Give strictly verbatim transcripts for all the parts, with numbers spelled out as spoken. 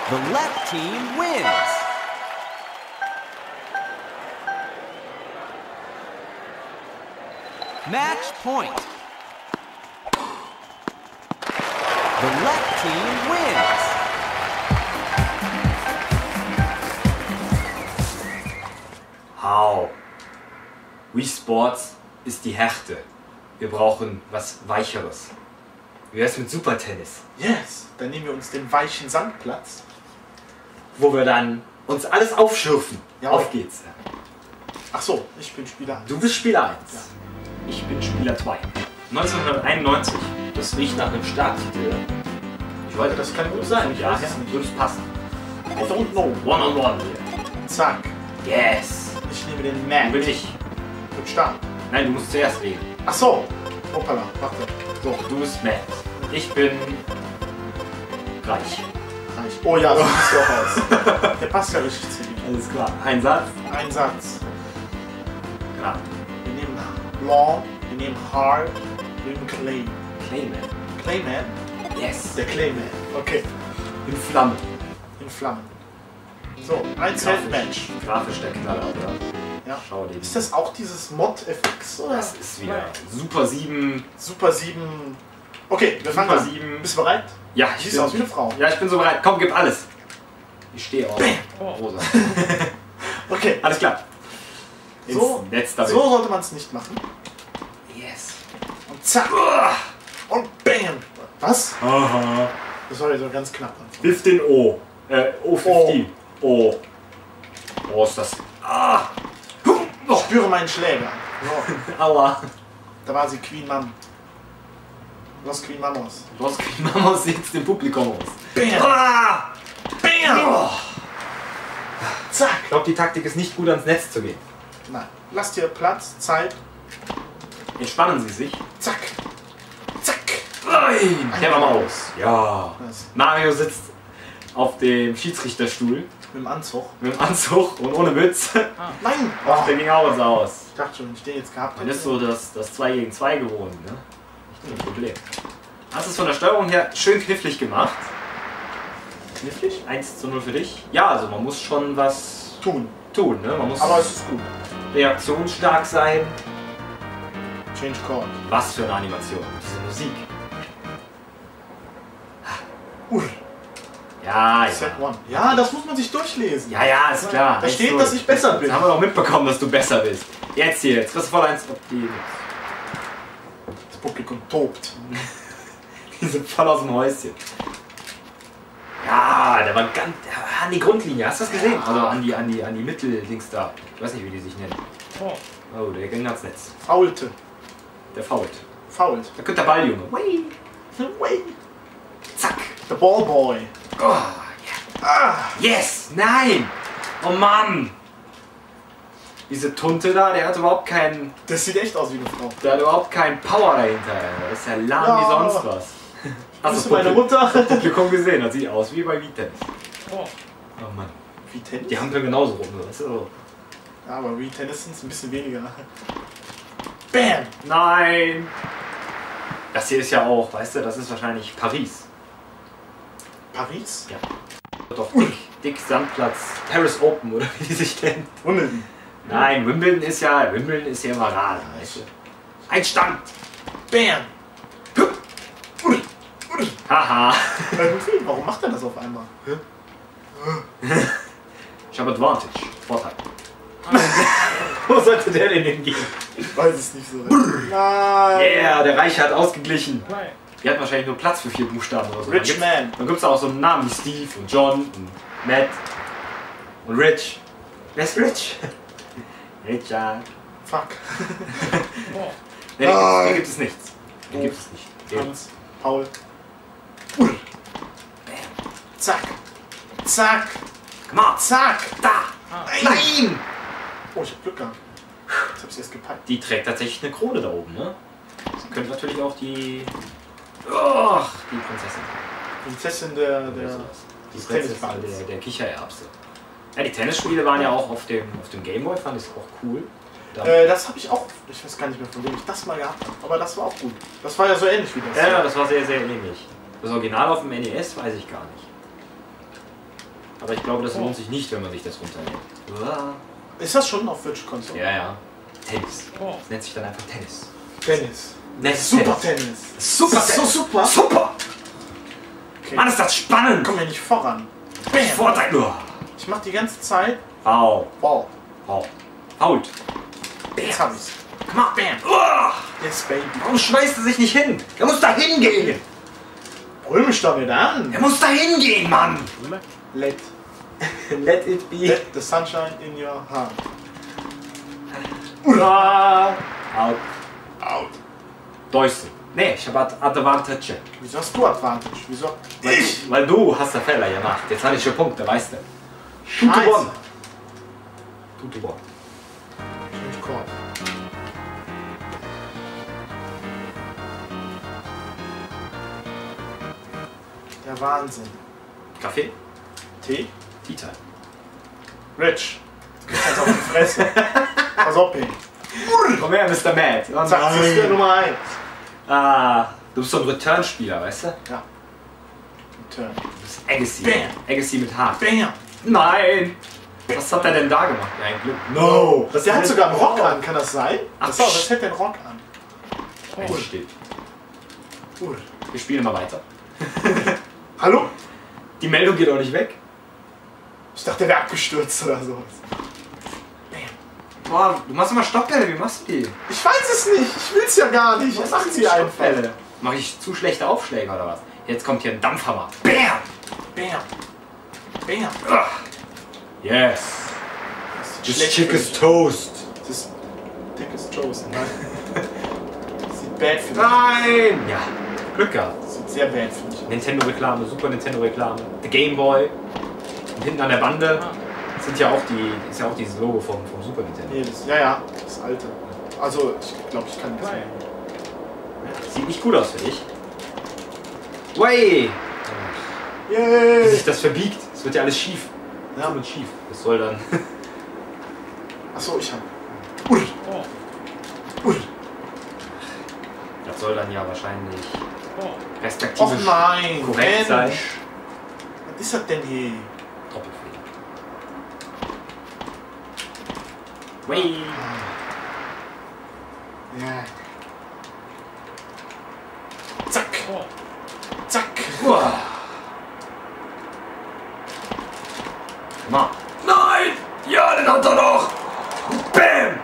The left team wins. Match point. The left team wins. How? Wii Sports ist die Härte. Wir brauchen was Weicheres. Wie wär's mit Super Tennis? Yes, dann nehmen wir uns den weichen Sandplatz. Wo wir dann uns alles aufschürfen. Ja. Auf geht's. Ach so, ich bin Spieler eins. Du bist Spieler eins. Ja. Ich bin Spieler zwei. neunzehnhunderteinundneunzig. Das riecht nach einem Starttitel. Ich weiß, Das kann gut sein, ich Ja, weiß ja, es nicht. würde es passen. I don't know. One on one. Zack. Yes. Ich nehme den Wo Matt. bin ich? Mit Start. Nein, du musst zuerst reden. Ach so. Hoppala, warte. So, du bist Matt. Ich bin reich. Reich. Oh ja, so sieht ja auch aus. Der passt ja richtig zu ihm. Alles klar. Ein Satz. Ein Satz. Ja. Wir nehmen Blanc, wir nehmen Hard, wir nehmen Clay. Clayman. Clayman? Yes. Der Clayman. Okay. In Flammen. In Flammen. So, ein Self-Match. Grafisch der Knaller, oder? Ja. Schau dir. Ist das auch dieses Mod-F X? Oder? Das ist wieder Super sieben. Super sieben. Okay, wir fangen Super an. sieben. Bist du bereit? Ja, Du ich siehst bin, aus wie eine Frau. ja, ich bin so bereit. Komm, gib alles. Ich stehe auf. Rosa. Okay. Alles klar. So, Ins Netz damit. so sollte man es nicht machen. Yes. Und zack. Und bam. Was? Aha. Das war ja so ganz knapp. Anfangen. fünfzehn O. Äh, O fünfzehn. O. Oh, ist das. Ah. Ich spüre meinen Schläger. So, Aua. da war sie Queen Mom. Los Queen Mamos. Was kriegt man aus jetzt dem Publikum aus? Bam. Ah. Bam. Oh. Zack. Ich glaube, die Taktik ist nicht gut ans Netz zu gehen. Nein. Lasst dir Platz, Zeit. Entspannen Sie sich. Zack. Zack. Nein. Der war mal aus. Ja. Was? Mario sitzt auf dem Schiedsrichterstuhl Mit dem Anzug. mit dem Anzug und ohne Mütze. Nein. Ach, Oh, der ging auch aus. ich dachte schon, wenn ich den jetzt gehabt Man hätte. ist so das, das zwei gegen zwei gewohnt, ne? Nicht ein Problem. Hast es von der Steuerung her schön knifflig gemacht. Knifflig? eins zu null für dich. Ja, also man muss schon was Tun. tun, ne? Man muss Aber es ist gut. reaktionsstark sein. Change Chord. Was für eine Animation. Diese Musik. Uh, Ja, Set ja. One. Ja, das muss man sich durchlesen. Ja, ja, ist klar. Da Ist steht, so. dass ich besser bin. Das haben wir doch mitbekommen, dass du besser bist. Jetzt hier, jetzt kriegst du voll eins auf die. Das Publikum tobt. Die sind voll aus dem Häuschen. Ja, der war ganz der war an die Grundlinie. Hast du das gesehen? Also an die, an die, an die Mitteldings da. Ich weiß nicht, wie die sich nennen. Oh, der ging ans Netz. Faulte. Der fault. Fault. Da kommt der Ball, Junge. Whey. Wait. Zack. The Ballboy. Oh, yeah. Ah. Yes! Nein! Oh Mann! Diese Tunte da, der hat überhaupt keinen. Das sieht echt aus wie eine Frau. Der hat überhaupt keinen Power dahinter. Der ist ja lahm Ja. wie sonst was. Hast Bist du du meine Mutter? Publikum gesehen? Das sieht aus wie bei Vitennis. Oh. Oh Mann. Wie Tennis? Die Hampel genauso rum. Weißt du? Ja, aber wie Tennis sind es ein bisschen weniger. Bam! Nein! Das hier ist ja auch, weißt du, das ist wahrscheinlich Paris. Paris? Ja. Doch dick, dick Sandplatz. Paris Open oder wie die sich nennen. Wimbledon. Nein, Wimbledon ist ja, Wimbledon ist ja immer rar. Weißt du? Ein Stand! Bam! Haha! Irgendwie, warum macht er das auf einmal? Ich habe Advantage. Vorteil. Wo sollte der denn hingehen? Ich weiß es nicht so. Nein! Yeah, der Reiche hat ausgeglichen. Die hatten wahrscheinlich nur Platz für vier Buchstaben oder so. Rich dann Man. Dann gibt es auch so einen Namen wie Steve und John und Matt und Rich. Wer ist Rich? Richard. Fuck. Nee, den, gibt's, den gibt es nichts. Den gibt es nicht. Den. Hans, Paul. Zack. Zack. Come on. Zack. Da! Nein. Nein! Oh, ich hab Glück gehabt. Jetzt hab ich erst gepackt. Die trägt tatsächlich eine Krone da oben, ne? Sie könnte natürlich auch die. Oh, die Prinzessin. Prinzessin der, der Die des Prinzessin Tennisballs. der, der Kichererbse. Ja, die Tennisspiele waren ja auch auf dem, auf dem Gameboy, fand ich auch cool. Da, Äh, das habe ich auch, ich weiß gar nicht mehr, von wem ich das mal gehabt habe, aber das war auch gut. Das war ja so ähnlich wie das. ja, das war sehr, sehr ähnlich. Das Original auf dem N E S weiß ich gar nicht. Aber ich glaube, das lohnt sich nicht, wenn man sich das runterlädt. Ist das schon auf Virtual Console? Ja, ja. Tennis. Das nennt sich dann einfach Tennis. Tennis. Netz Super Tennis. Super Das ist so Tennis. super. Super! Okay. Mann, ist das spannend! Komm ja nicht voran. Ich Vorteil nur! Ich mach die ganze Zeit. Wow. Wow. Wow. Fault. Jetzt hab ich's. Komm mal, bam. Uah. Yes, baby. Warum schmeißt er sich nicht hin? Er muss da hingehen! Brüll mich doch nicht an. Er muss da hingehen, Mann! Let, Let it be. let the sunshine in your heart. Uah. Out. Out. Deuce. Nee, ich habe Advantage. Wieso hast du Advantage? Wieso? Weil, weil du hast der Fehler gemacht. Jetzt hatte ich schon Punkte, weißt du. Two to Scheiße. one. Two to one. Change Chord. Der Wahnsinn. Kaffee? Tee? Tea Time. Rich. Du kriegst jetzt auf die Fresse. Pass auf, ey. Komm her, Mister Mad. Zack, das ist der Nummer eins. Ah, du bist so ein Return-Spieler, weißt du? Ja. Turn. Du bist Agassi. Bam. Agassi mit H. Bam. Nein! Was hat er denn da gemacht? Ja, ein Glück. No. Der hat sogar einen Rock an, kann das sein? Ach, Pass auf, das hätte einen Rock an. Oh. Steht. Cool. Wir spielen mal weiter. Hallo? Die Meldung geht auch nicht weg. Ich dachte, der wäre abgestürzt oder sowas. Boah, du machst immer Stoppbälle, wie machst du die? Ich weiß es nicht. Ich will's ja gar nicht. Ich mach sie einfach. Stoppbälle. Mach ich zu schlechte Aufschläge oder was? Jetzt kommt hier ein Dampfhammer. Bam! Bam. Bam. Ugh. Yes! Das This chick is toast! Das ist dickes Toast. Nein. Das sieht bad für mich. Nein! Ja, Glück gehabt. Das sieht sehr bad für mich. Nintendo-Reklame, Super Nintendo-Reklame, The Game Boy. Und hinten an der Bande sind ja auch die, ist ja auch dieses Logo vom, vom Super Nintendo. Nee, das, ja, ja, das alte. Also, ich glaube, ich kann das nicht. Sieht nicht gut aus für dich. Way! Wie Yay! sich das verbiegt. Es wird ja alles schief. Ja. Mit schief. Das soll dann. Achso, ich hab. Ui. Ui. Das soll dann ja wahrscheinlich Och respektive nein! korrekt sein. Mensch. Was ist das denn hier? Doppelfehler. Way! Ja. Zack! Zack! Uah. Mal. Nein! Ja, den hat er noch! Bam!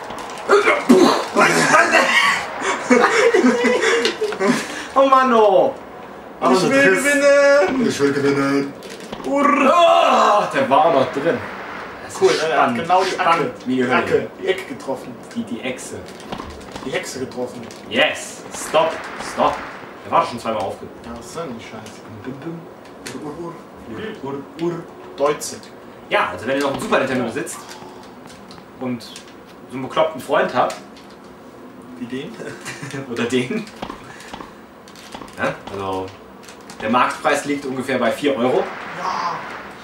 Oh Mann, oh! Ich will gewinnen! Ich will gewinnen! Urra! Oh, der war noch drin. Das Cool, ist er hat spannend. genau die Ecke. Spannend, wie Die die Hölle. Ecke, die Ecke getroffen. Die, die Echse. Die Hexe getroffen. Yes! Stop! Stop! Der war schon zweimal aufgehört. Ja, was ist denn die Scheiße? Ur, ur, Ur, ur. Deutsche. Ja, also wenn ihr noch einen Super Nintendo besitzt und so einen bekloppten Freund habt, Wie den? oder den, ja, also der Marktpreis liegt ungefähr bei vier Euro. Ja!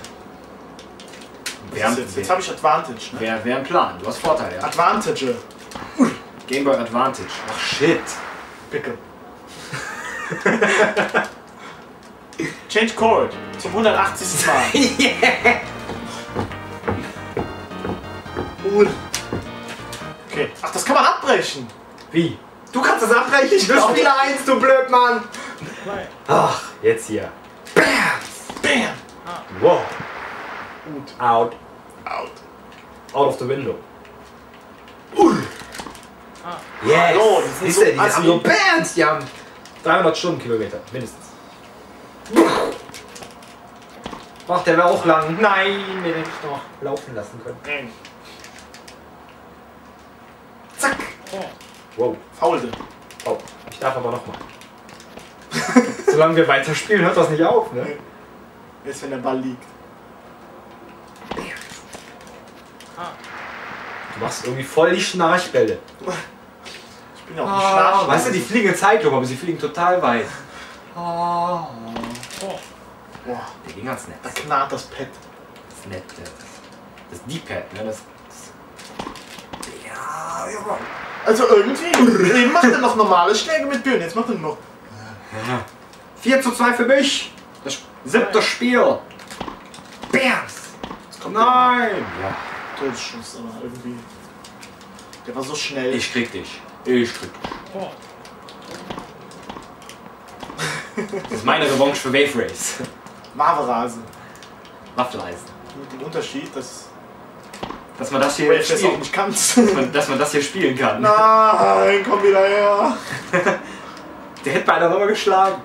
Wäre Was ist jetzt? Jetzt habe ich Advantage, ne? wär, wär ein Plan, du hast Vorteile, ja. Advantage. Game Boy Advantage. Ach shit. Picke. Change Chord. Zum hundertachtzigsten Mal. Yeah. Cool. Okay. Ach, das kann man abbrechen. Wie? Du kannst das abbrechen? Du glaub- Spieler eins, du Blödmann! Ach, jetzt hier. Bam! Bam. Wow. Gut. Out. Out. Out of the window. Ui. Yes. Hallo, die sind Siehst so du, die assi. haben so Bands, die haben dreihundert Stundenkilometer, mindestens. Ach, der wäre auch lang. Nein, den hätte ich noch laufen lassen können. Eng. Zack. Wow. Faulte. Oh, ich darf aber noch mal. Solange wir weiterspielen, hört das nicht auf, ne? Jetzt, wenn der Ball liegt. Du machst irgendwie voll die Schnarchbälle. Ich bin ja auch ein Ah, Schnarch. weißt du, die fliegen in Zeitlupe, aber sie fliegen total weit. Ah. Boah, Der ging ganz nett. da knarrt das Pad. Das ist nett. Das, das D-Pad, ne? Das, das ja, ja. Also irgendwie. Eben macht er noch normale Schläge mit Birnen. Jetzt macht er nur noch. vier zu zwei für mich. Das siebte Spiel. Bams! Jetzt kommt Nein! Ja. der Todesschuss, aber irgendwie. Der war so schnell. Ich krieg dich. Ich krieg dich. Das ist meine Revanche für Wave Race. Marverase. Waffeleisen. Mit dem Unterschied, dass Dass man das hier du das auch spielen, nicht kannst. dass man, dass man das hier spielen kann. Nein, komm wieder her. Der hätte beinahe nochmal geschlagen.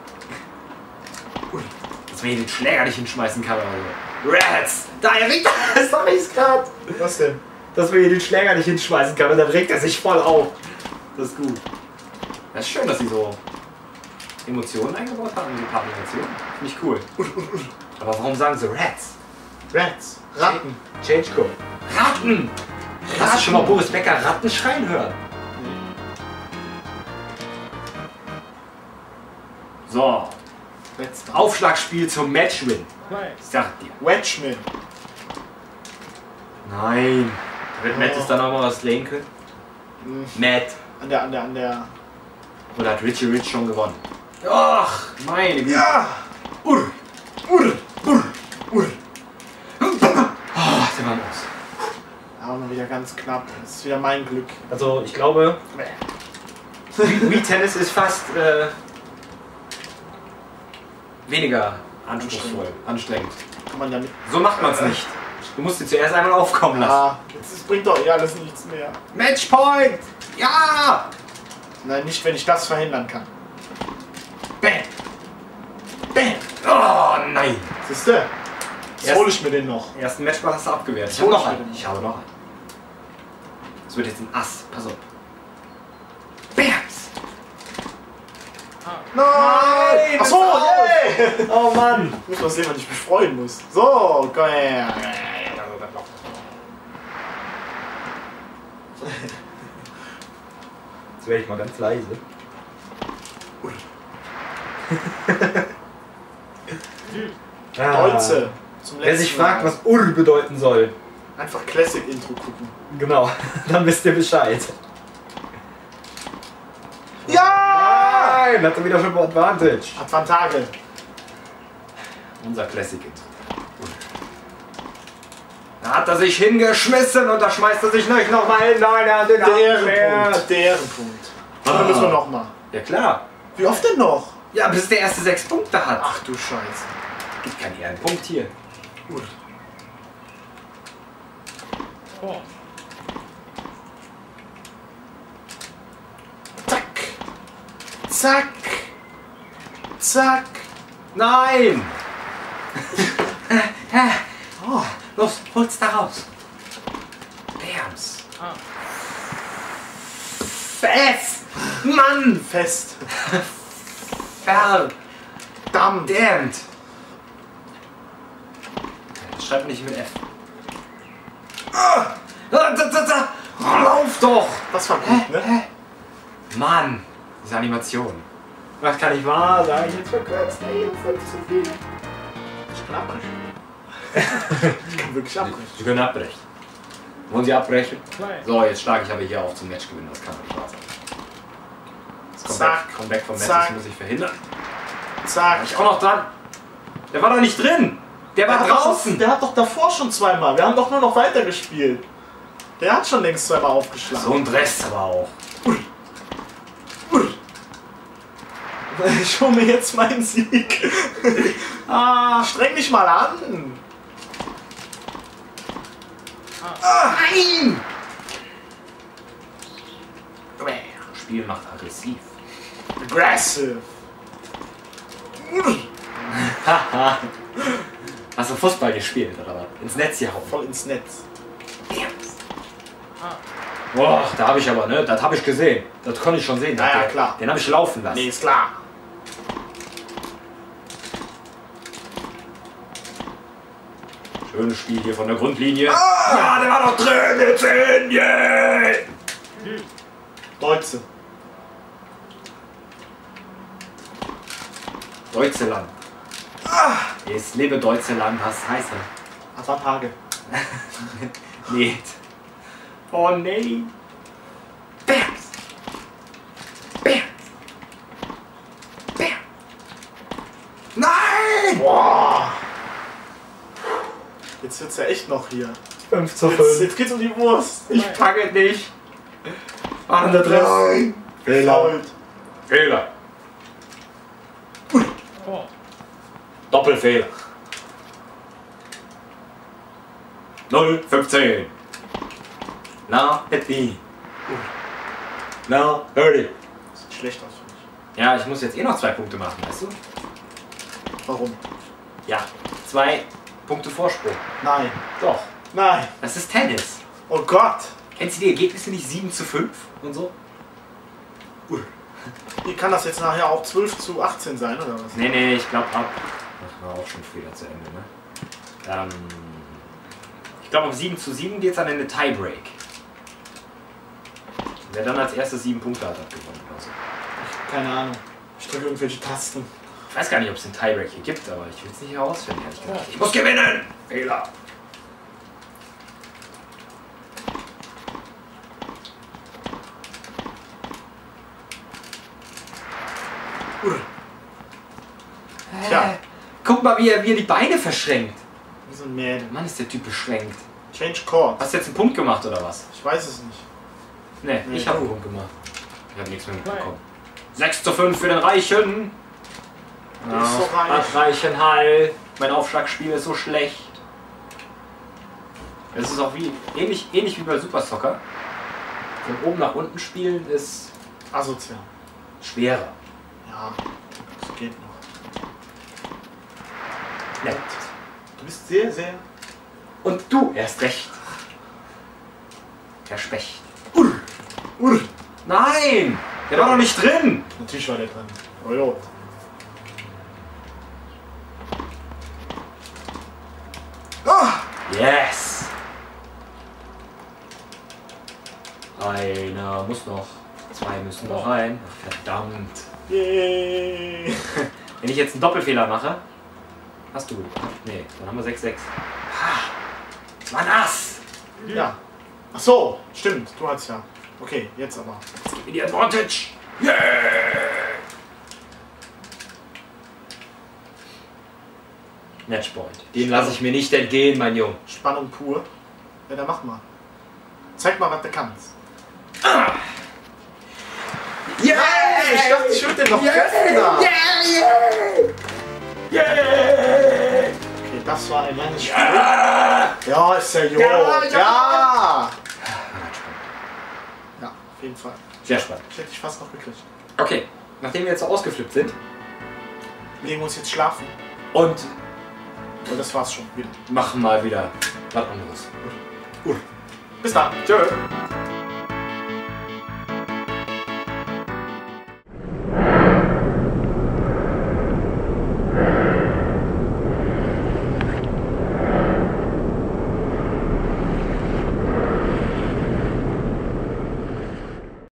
Dass man hier den Schläger nicht hinschmeißen kann. Oder so. Rats! Da, er regt das sag ich's grad. Was denn? Dass man hier den Schläger nicht hinschmeißen kann und dann regt er sich voll auf. Das ist gut. Das ist schön, dass sie so Emotionen eingebaut haben in die Animation. Finde ich cool. Aber warum sagen sie Rats? Rats. Ratten. Change Code. Ratten! Hast du schon mal Boris Becker Ratten schreien hören? So, Letzter. Aufschlagspiel zum Matchwin. Ich sag dir. Wedgman. Nein. Wird Matt es dann auch mal was drehen können? Hm. Matt. An der, an der, an der. Oder hat Richie Rich schon gewonnen? Ach, meine Güte. Ja! Urr, urr, urr, urr. Oh, der war los. Aber mal wieder ganz knapp. Das ist wieder mein Glück. Also, ich glaube, Wii Wii Tennis ist fast äh, weniger anspruchsvoll, anstrengend. Kann man damit. So macht man es nicht. Du musst sie zuerst einmal aufkommen lassen. Ah, das bringt doch ja alles nichts mehr. Matchpoint! Ja! Nein, nicht wenn ich das verhindern kann. Bam! Bam! Oh nein! Siehst du? Jetzt Erst- hole ich mir den noch. Ersten Matchball hast du abgewehrt. Ich Hol habe ich noch mir einen. den. Ich habe noch einen. Das wird jetzt ein Ass. Pass auf. Bams! Nein! Achso, das yay! Oh Mann! Ich muss mal sehen, wann ich mich freuen muss. So, komm her. Jetzt werde ich mal ganz leise. Deutze. Zum Wer sich letzten fragt, Mal. was Ur bedeuten soll, Einfach Classic-Intro gucken. genau, dann wisst ihr Bescheid. Ja! Nein, hat er wieder schon Advantage. Advantage. Unser Classic-Intro. Da hat er sich hingeschmissen und da schmeißt er sich nicht nochmal hin. Nein, er hat den Deren-Punkt. Deren-Punkt. Ah. Dann müssen wir nochmal. Ja klar. Wie oft denn noch? Ja, bis der erste sechs Punkte hat. Ach du Scheiße. Gibt keinen Ehrenpunkt hier. Gut. Zack. Zack. Zack. Nein! oh, los, hol's da raus. Bams. Fest! Mann! Fest. Verdammt! Damn. Damned! Schreib nicht mit F. Ah, da, da, da. Lauf doch! Das war gut, ne? Mann! Diese Animation. Das kann nicht wahr sein. Jetzt verkürzt er jedenfalls zu viel. Ich kann abbrechen. Ich kann wirklich abbrechen. Sie können abbrechen. Wollen Sie abbrechen? So, jetzt schlage ich aber hier auf zum Matchgewinn. Das kann nicht wahr sein. Das Zack. Comeback, Comeback vom Match, Zack. das muss ich verhindern. Zack. Ich auch noch dran. Der war doch nicht drin. Der war Der hat doch- draußen. Der hat doch davor schon zweimal. Wir haben doch nur noch weitergespielt. Der hat schon längst zweimal aufgeschlagen. So ein Dress aber auch. Ich hole mir jetzt meinen Sieg. Ah, streng dich mal an. Nein! Spiel macht aggressiv. Aggressive. Haha. Hast du Fußball gespielt oder was? Ins Netz gehauen. Voll ins Netz. Boah, da habe ich aber, ne? Das habe ich gesehen. Das konnte ich schon sehen. Ja, ja, Den- klar. Den habe ich laufen lassen. Nee, ist klar. Schönes Spiel hier von der Grundlinie. Ja, der war noch drin. Jetzt in, yeah. Deutsche. Deutscheland. Es lebe Deutscheland, was heißt das? Advantage. Nicht. Oh nee. Bams. Bams. Bams. Nein! Boah. Jetzt wird's ja echt noch hier. fünf zu Jetzt, fünf. jetzt geht's um die Wurst. Ich packe es nicht. Andere Nein. Fehler. Fehler. Oh. Doppelfehler. null fünfzehn. Na, Eddie. Na, Hurdy. Sieht schlecht aus für mich. Ja, ich muss jetzt eh noch zwei Punkte machen, weißt du? Warum? Ja, zwei Punkte Vorsprung. Nein. Doch. Nein. Das ist Tennis. Oh Gott. Kennst du die Ergebnisse nicht sieben zu fünf und so? Wie kann das jetzt nachher auch zwölf zu achtzehn sein, oder was? Nee, nee, ich glaube ab. Das war auch schon früher zu Ende, ne? Ähm, ich glaube, ab sieben zu sieben geht es dann in eine Tiebreak. Wer dann als erstes sieben Punkte hat, hat gewonnen oder so. Keine Ahnung. Ich drücke irgendwelche Tasten. Ich weiß gar nicht, ob es einen Tiebreak hier gibt, aber ich will es nicht herausfinden, ehrlich gesagt. Ich muss gewinnen! Fehler! Tja. Guck mal, wie er, wie er die Beine verschränkt. Wie so ein Mädel. Mann, ist der Typ beschränkt. Change Chord. Hast du jetzt einen Punkt gemacht oder was? Ich weiß es nicht. Nee, Nee, ich habe einen du. Punkt gemacht. Ich habe nichts mehr mitbekommen. sechs zu fünf für den Reichen. Der ist so reich. Bad Reichenhall. Mein Aufschlagspiel ist so schlecht. Es ist auch wie ähnlich, ähnlich wie bei Super Soccer. Von oben nach unten spielen ist Asozial. schwerer. Ja, das geht noch. Nett. Du bist sehr, sehr... Und du erst recht. Herr Specht. Urr. Urr. Nein! Der war noch nicht drin! Natürlich war der dran. Oh jo. Ah! Yes! Einer muss noch. Zwei müssen noch rein. Ach, verdammt. Yay! Wenn ich jetzt einen Doppelfehler mache, hast du. Nee, dann haben wir sechs sechs. Das war nass! Ja. Ach so, stimmt. Du hast ja. Okay, jetzt aber. Gib mir die Advantage! Yeah! Matchpoint. Den lasse ich mir nicht entgehen, mein Junge. Spannung pur. Ja, dann mach mal. Zeig mal, was du kannst. Yeah! Ich dachte, ich würde den noch treffen da. Yeah! Okay, das war ein langes Spiel. Yeah! Ja, ist ja jo. Ja, ja. Ja! Ja, auf jeden Fall. Sehr spannend. Ich hätte dich fast noch gekriegt. Okay, nachdem wir jetzt so ausgeflippt sind Legen wir uns jetzt schlafen. und Und das war's schon wieder. machen mal wieder was anderes. Bis dann. Tschö.